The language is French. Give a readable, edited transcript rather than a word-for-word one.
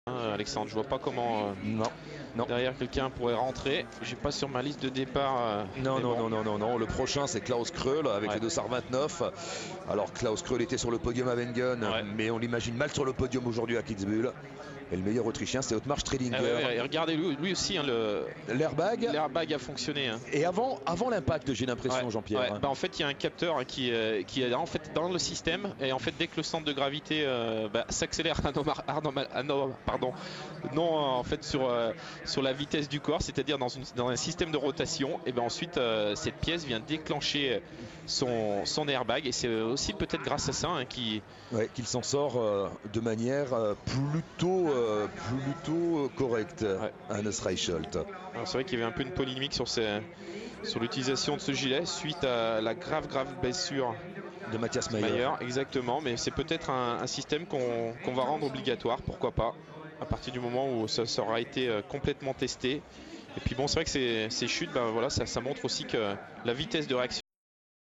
Alexandre, je vois pas comment Non. derrière quelqu'un pourrait rentrer. J'ai pas sur ma liste de départ. Non. Le prochain, c'est Klaus Kröll avec les 229. Alors, Klaus Kröll était sur le podium à Wengen, mais on l'imagine mal sur le podium aujourd'hui à Kitzbühel. Et le meilleur Autrichien, c'est Ottmar Stredinger. Et regardez, lui aussi, hein, l'airbag a fonctionné. Hein. Et avant l'impact, j'ai l'impression, Jean-Pierre. En fait, il y a un capteur hein, qui est en fait dans le système. Et en fait, dès que le centre de gravité s'accélère en fait, sur la vitesse du corps, c'est-à-dire dans un système de rotation, et ben ensuite, cette pièce vient déclencher son airbag. Et c'est aussi peut-être grâce à ça hein, qu'il s'en sort de manière plutôt correcte, Hannes Reichelt. C'est vrai qu'il y avait un peu une polémique sur l'utilisation de ce gilet suite à la grave blessure de Matthias Mayer. Exactement, mais c'est peut-être un système qu'on va rendre obligatoire, pourquoi pas, à partir du moment où ça aura été complètement testé. Et puis bon, c'est vrai que ces chutes, ça montre aussi que la vitesse de réaction